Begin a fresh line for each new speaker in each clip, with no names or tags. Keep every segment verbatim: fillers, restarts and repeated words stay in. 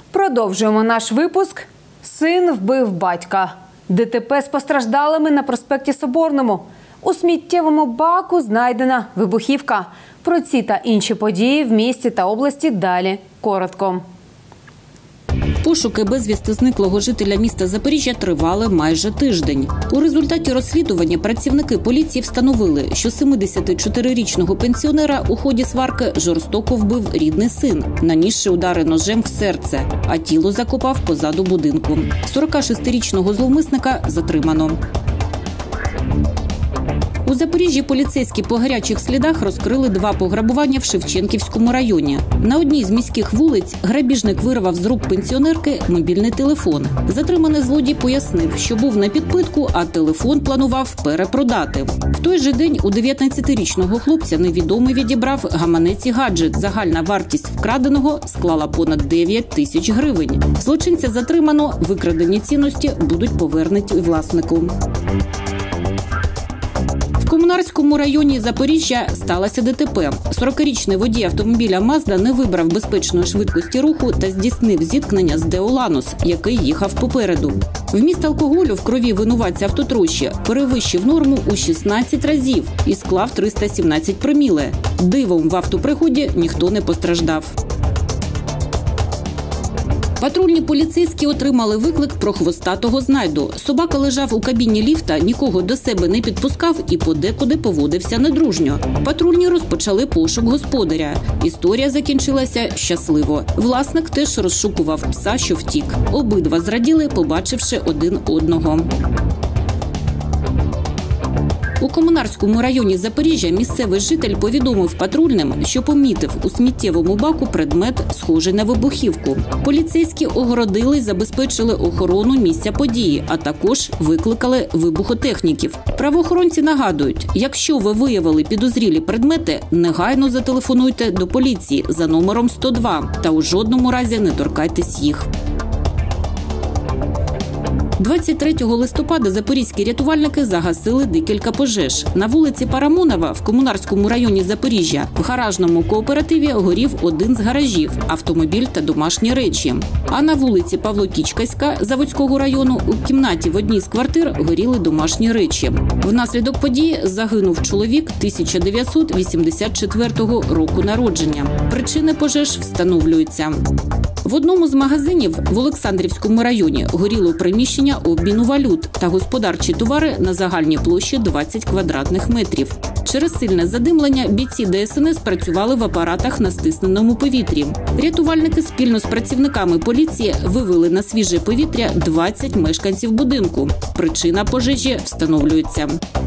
Продовжуємо наш випуск. Син вбив батька. ДТП з постраждалими на проспекті Соборному. У сміттєвому баку знайдена вибухівка. Про ці та інші події в місті та області далі коротко.
Пошуки безвісти зниклого жителя міста Запоріжжя тривали майже тиждень. У результаті розслідування працівники поліції встановили, що семидесятичотирирічного пенсіонера у ході сварки жорстоко вбив рідний син, нанісши удари ножем в серце, а тіло закопав позаду будинку. сорокашестирічного зловмисника затримано. У Запоріжжі поліцейські по гарячих слідах розкрили два пограбування в Шевченківському районі. На одній з міських вулиць грабіжник вирвав з рук пенсіонерки мобільний телефон. Затриманий злодій пояснив, що був на підпитку, а телефон планував перепродати. В той же день у дев'ятнадцятирічного хлопця невідомий відібрав гаманець і гаджет. Загальна вартість вкраденого склала понад дев'ять тисяч гривень. Злочинця затримано, викрадені цінності будуть повернуті власнику. В Комунарському районі Запоріжжя сталося ДТП. сорокарічний водій автомобіля «Мазда» не вибрав безпечної швидкості руху та здійснив зіткнення з «Део Ланос», який їхав попереду. Вміст алкоголю в крові винуватця автотрощі перевищив норму у шістнадцять разів і склав триста сімнадцять проміле. Дивом в автопригоді ніхто не постраждав. Патрульні поліцейські отримали виклик про хвостатого знайду. Собака лежав у кабіні ліфта, нікого до себе не підпускав і подекуди поводився недружньо. Патрульні розпочали пошук господаря. Історія закінчилася щасливо. Власник теж розшукував пса, що втік. Обидва зраділи, побачивши один одного. У Комунарському районі Запоріжжя місцевий житель повідомив патрульним, що помітив у сміттєвому баку предмет, схожий на вибухівку. Поліцейські огородили й забезпечили охорону місця події, а також викликали вибухотехніків. Правоохоронці нагадують, якщо ви виявили підозрілі предмети, негайно зателефонуйте до поліції за номером сто два та у жодному разі не торкайтесь їх. двадцять третього листопада запорізькі рятувальники загасили декілька пожеж. На вулиці Парамонова в Комунарському районі Запоріжжя в гаражному кооперативі горів один з гаражів – автомобіль та домашні речі. А на вулиці Павло-Кічкаська Заводського району у кімнаті в одній з квартир горіли домашні речі. Внаслідок події загинув чоловік тисяча дев'ятсот вісімдесят четвертого року народження. Причини пожеж встановлюються. В одному з магазинів в Олександрівському районі горіло приміщення обміну валют та господарчі товари на загальній площі двадцять квадратних метрів. Через сильне задимлення бійці Де Ес Ен Ес працювали в апаратах на стисненому повітрі. Рятувальники спільно з працівниками поліції вивели на свіже повітря двадцять мешканців будинку. Причина пожежі встановлюється.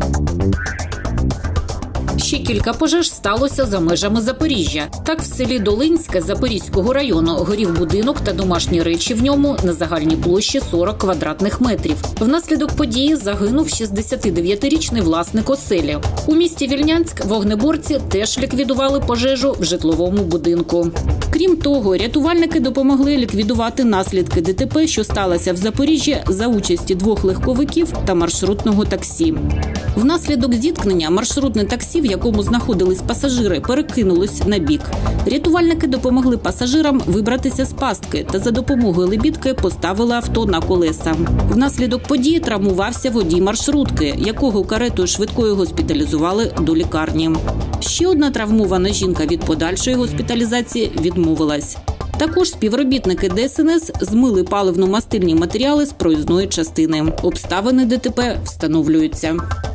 Ще кілька пожеж сталося за межами Запоріжжя. Так, в селі Долинське Запорізького району горів будинок та домашні речі в ньому на загальній площі сорок квадратних метрів. Внаслідок події загинув шістдесятидев'ятирічний власник оселі. У місті Вільнянськ вогнеборці теж ліквідували пожежу в житловому будинку. Крім того, рятувальники допомогли ліквідувати наслідки ДТП, що сталося в Запоріжжі за участі двох легковиків та маршрутного таксі. Внаслідок зіткнення маршрутне таксі, в якому знаходились пасажири, перекинулось на бік. Рятувальники допомогли пасажирам вибратися з пастки та за допомогою лебідки поставили авто на колеса. Внаслідок події травмувався водій маршрутки, якого каретою швидкої госпіталізували до лікарні. Ще одна травмована жінка від подальшої госпіталізації відмовилась. Також співробітники Де Ес Ен Ес змили паливно-мастильні матеріали з проїзної частини. Обставини ДТП встановлюються.